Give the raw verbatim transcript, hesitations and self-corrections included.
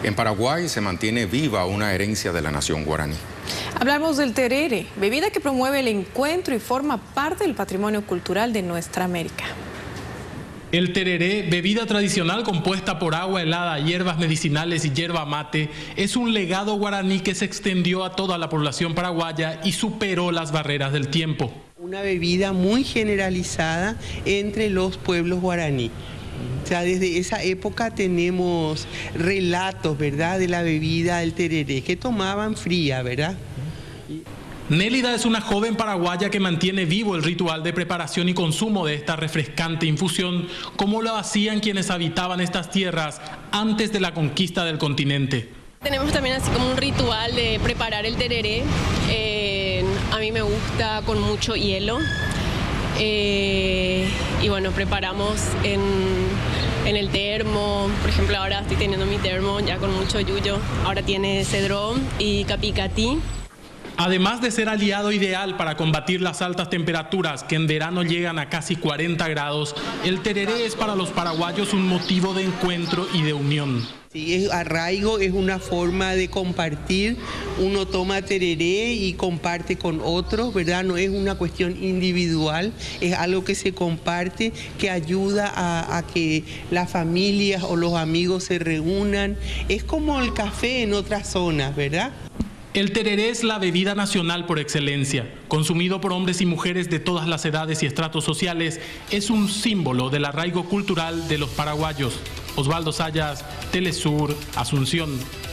En Paraguay se mantiene viva una herencia de la nación guaraní. Hablamos del terere, bebida que promueve el encuentro y forma parte del patrimonio cultural de nuestra América. El tereré, bebida tradicional compuesta por agua helada, hierbas medicinales y yerba mate, es un legado guaraní que se extendió a toda la población paraguaya y superó las barreras del tiempo. Una bebida muy generalizada entre los pueblos guaraní. O sea, desde esa época tenemos relatos, ¿verdad?, de la bebida del tereré, que tomaban fría, ¿verdad? Nélida es una joven paraguaya que mantiene vivo el ritual de preparación y consumo de esta refrescante infusión, como lo hacían quienes habitaban estas tierras antes de la conquista del continente. Tenemos también así como un ritual de preparar el tereré. Eh, a mí me gusta con mucho hielo. Eh, y bueno, preparamos en, en el termo. Por ejemplo, ahora estoy teniendo mi termo ya con mucho yuyo. Ahora tiene cedrón y capicatí. Además de ser aliado ideal para combatir las altas temperaturas que en verano llegan a casi cuarenta grados, el tereré es para los paraguayos un motivo de encuentro y de unión. Sí, es arraigo, es una forma de compartir. Uno toma tereré y comparte con otros, ¿verdad? No es una cuestión individual, es algo que se comparte, que ayuda a, a que las familias o los amigos se reúnan. Es como el café en otras zonas, ¿verdad? El tereré es la bebida nacional por excelencia. Consumido por hombres y mujeres de todas las edades y estratos sociales, es un símbolo del arraigo cultural de los paraguayos. Osvaldo Sayas, Telesur, Asunción.